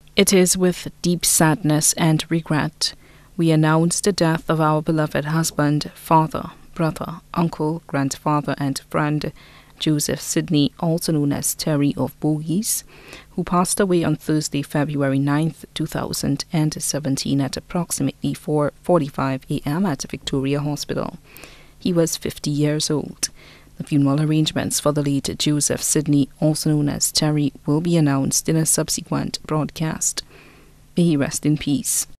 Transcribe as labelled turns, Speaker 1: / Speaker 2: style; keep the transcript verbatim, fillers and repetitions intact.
Speaker 1: It is with deep sadness and regret we announce the death of our beloved husband, father, brother, uncle, grandfather, and friend, Joseph Sidney, also known as Terry of Bogies, who passed away on Thursday, February ninth, two thousand seventeen at approximately four forty-five a m at Victoria Hospital. He was fifty years old. The funeral arrangements for the late Joseph Sidney, also known as Terry, will be announced in a subsequent broadcast. May he rest in peace.